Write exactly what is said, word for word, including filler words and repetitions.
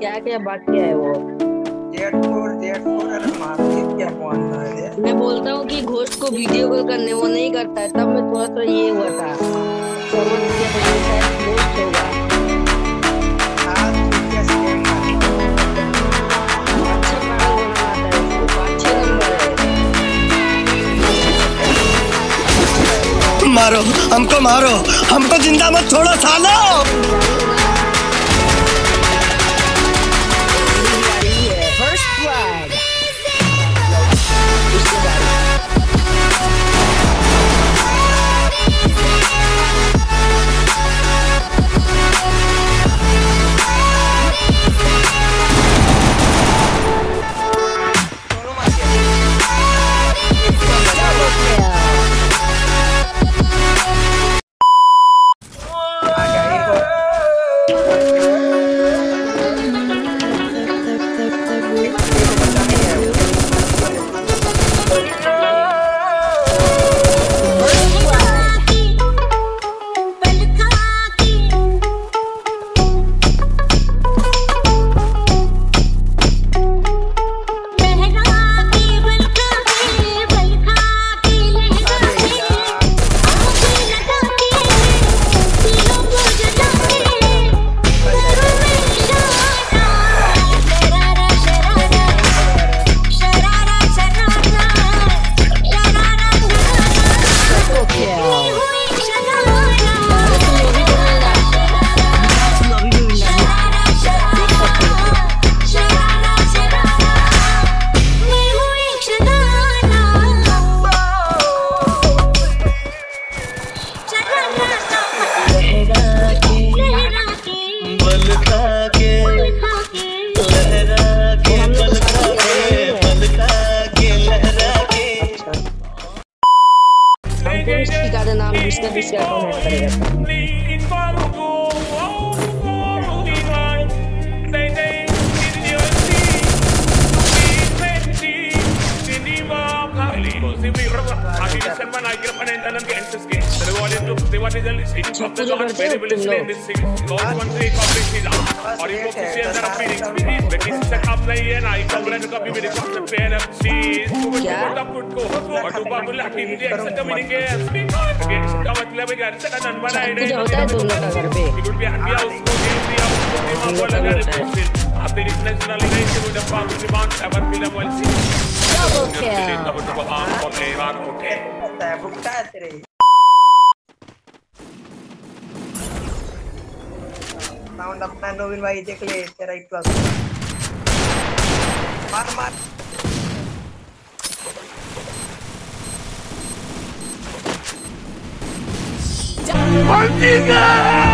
क्या क्या बाकी है वो जेड फोर जेड फोर अरे मार्केट क्या बोलना है। मैं बोलता हूँ कि घोस्ट को वीडियो कॉल करने वो नहीं करता है, तब मैं थोड़ा सा ये हुआ था समझ गया तो ये शायद घोस्ट होगा। हाँ ठीक है स्कैम अच्छा पागल बनाना आता है उसको, पाँच छह नंबर है। मारो हमको, मारो हमको, जिंदा मत छोड़ो सालो। साउंड अपना नवीन भाई देख ले तेरा एक प्लस मार मार